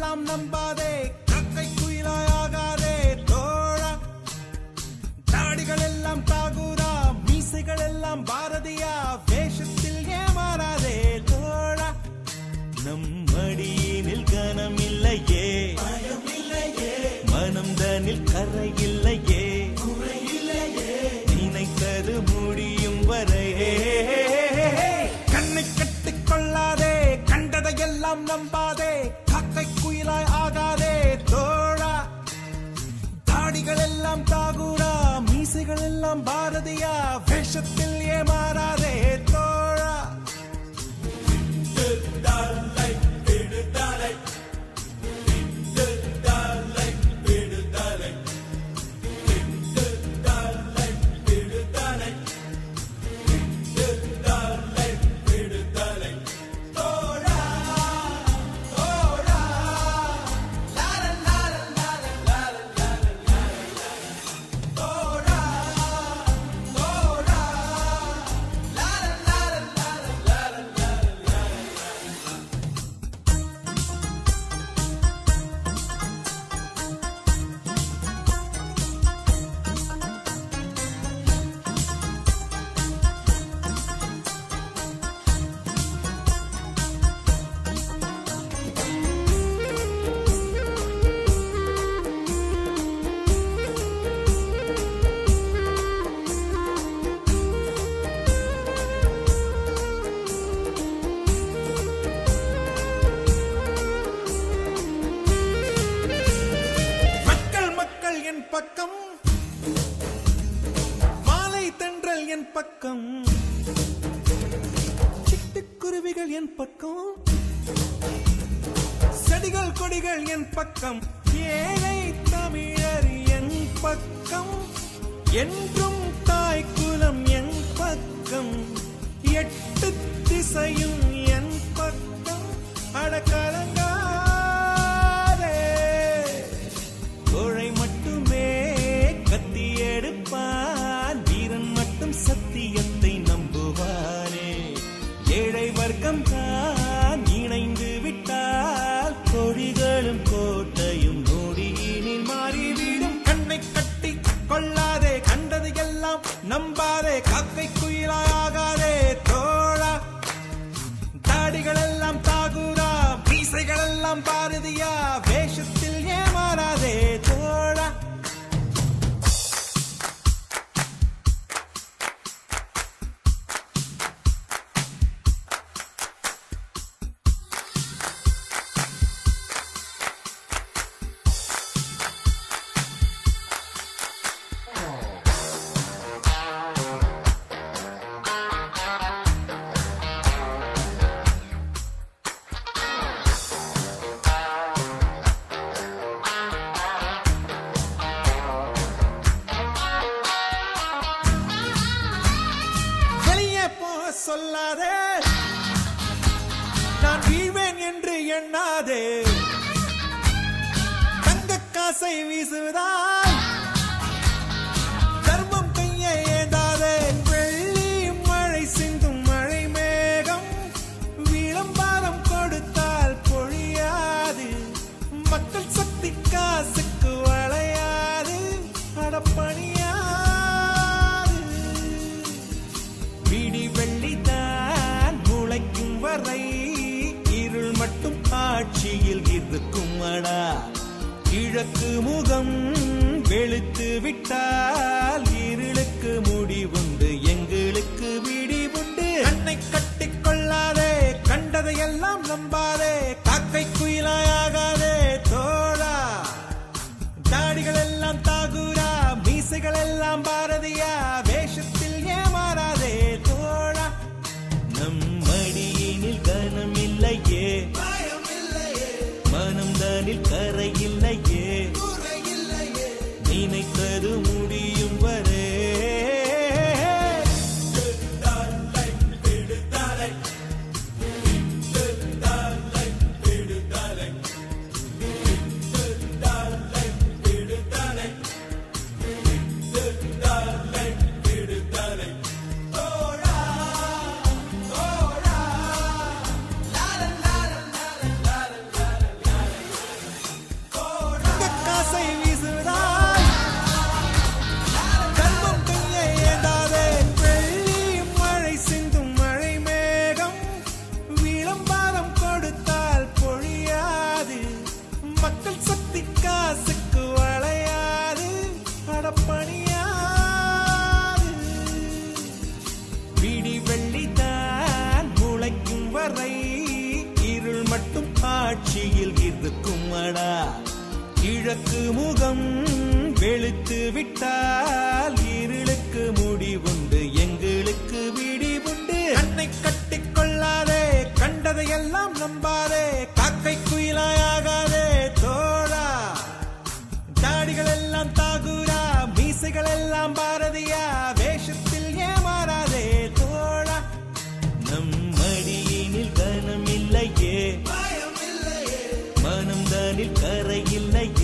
கண்டதையெல்லாம் நம்பாதே, கக்கை குயிலாயாகாதே தோழா. தாடிகள் எல்லாம் தாகூரா, மீசைகள் எல்லாம் பாரதியா, வேஷத்தில் ஏமாறாதே தோழா. நம் மடியினில் கனம் இல்லையே, மனம் தனில் கரை இல்லையே, நினைத்தது முடியும் வரை. கண்ணை கட்டிக் கொள்ளாதே, கண்டதையெல்லாம் நம்பாதே, காக்கை குயிலாய் ஆகாதே தோழா. தாடிகள் எல்லாம் தாகூரா, மீசைகள் எல்லாம் பாரதியா, வேஷத்தில் ஏமாறாதே தோழா. பக்கம் மாலை தென்றல் என் பக்கம், சிட்டுக்குருவிகள் என் பக்கம், செடிகள் கொடிகள் என் பக்கம், ஏழை தமிழர் என் பக்கம், என்றும் தாய் குலம் என் பக்கம், எட்டு திசையும் என் பக்கம். அடக்கலங்காதே, கோழை மட்டுமே கத்தி எடுப்பான், வீரன் மட்டும் சத்தியத்தை நம்புவானே. ஏழை வர்க்கம் தான் இணைந்து விட்டால், கொடிகளும் கோட்டையும் நொடியினில் மாறிவிடும். கண்ணை கட்டி கொள்ளாதே, கண்டது எல்லாம் நம்பாதே, காக்கை குயிலாகாதே தோழா. தாடிகள் எல்லாம் தாகூரா, மீசைகள் எல்லாம் பாரதியா, வேஷத்தில் ஏமாறாதே தோழா. சொல்லாதே, நான் வீழ்வேன் என்று எண்ணாதே, தங்க காசை வீசுவதால் தர்மம் கையை ஏந்தாதே. வெள்ளி மழை சிந்தும் மழை மேகம், விளம்பரம் கொடுத்தால் பொழியாது, மக்கள் சக்தி காசுக்கு வளையாது, அடப்பணியாது. விடி வெள்ளிதான் முளைக்கும் வரை, இருள் மட்டும் ஆட்சியில் இருக்கும் அடா. கிழக்கு முகம் வெளுத்து விட்டால், இருளுக்கு முடிவுண்டு, எங்களுக்கு விடிவுண்டு. கண்ணை கட்டிக் கொள்ளாதே, கண்டதையெல்லாம் நம்பாதே, காக்கை குயிலாயாகாதே தோழா. தாடிகள் எல்லாம் தாகூரா, மீசைகள் எல்லாம் பாரதியா, வேஷத்தில் ஏமாறாதே தோழா. நம் மடியினில் கனம் இல்லையே, மனம் தானில் கரை இல்லையே, நினைத்தது முடியும் வரை. திசை வீசுதாய் கல்வம் கையை ஏந்தாதே வெள்ளி மழை சிந்தும் மழை மேகம் விளம்பரம் கொடுத்தால் பொழியாது மக்கள் சக்தி காசுக்கு வளையாது அடப்பணியாது விடி வெள்ளிதான் முளைக்கும் வரை இருள் மட்டும் ஆட்சியில் இருக்கும் அடா கிழக்கு முகம் வெளுத்து விட்டால் இருளுக்கு முடிவுண்டு எங்களுக்கு விடிவுண்டு கண்ணை கட்டிக் கொள்ளாதே கண்டதையெல்லாம் நம்பாதே காக்கை குயிலாயாகாதே தோழா தாடிகள் எல்லாம் தாகூரா மீசைகள் எல்லாம் பாரதியா வேஷத்தில் ஏமாறாதே தோழா நம் மடியினில் கனம் இல்லையே மனம் தானில் கரை இல்லை